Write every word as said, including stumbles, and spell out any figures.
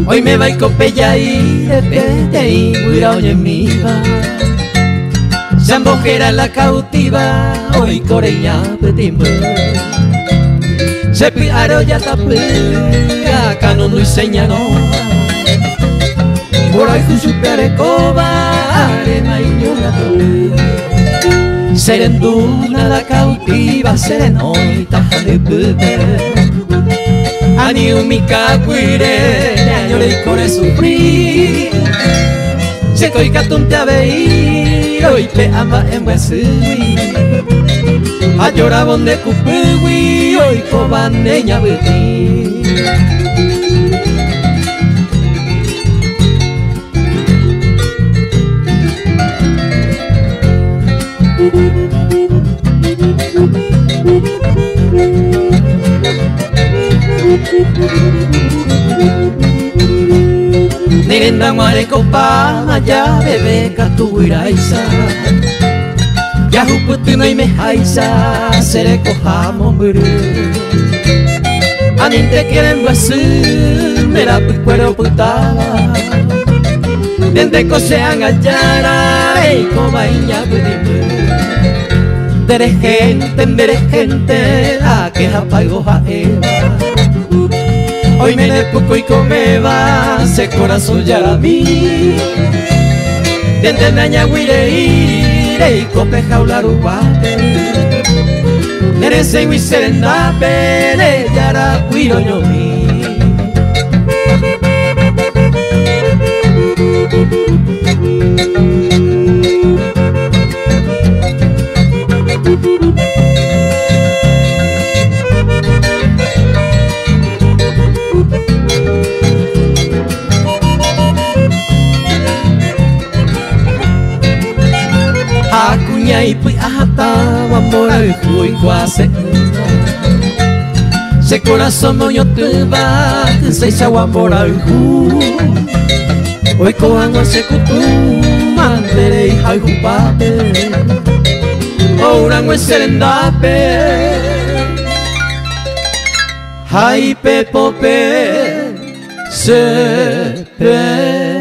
Hoy me va y copella y repete y guiraoñe miva. Zambojera la cautiva, hoy coreña petimbe. Sepi aroya tapega, canon y señano. Por ahí su perecoba, arena y ñonato. Serenduna la cautiva, serenoi taja de bebé. Ani umika cuire, añore y core sufrir. Se coi catunte a veir, hoy pe amba en huesui. A llorabon de cupegui, hoy coban de ñabeti. Nirenda nguare copa maya bebe katuiraisa. Ya huputu no ime haisa sere kohamo buru. Aninte quieren guasu mera puero putaba. Dente cosean ayara y coma iña budimu. Dere gente, dere gente, a que japaigo jaeva. Hoy me le poco y come va, se corazón ya a mí. Dente naña guire ire y cope jaular ubate. Dere se gui serenda pere, yara guiro ñomi. Akunya ipi ahata wamora hui kwase. Se corazón moño tuba se cha wamora hu. Hoy kohango se kutu mandere i hai hupate. Ora ngwe serendape. Hai pe pope se pe.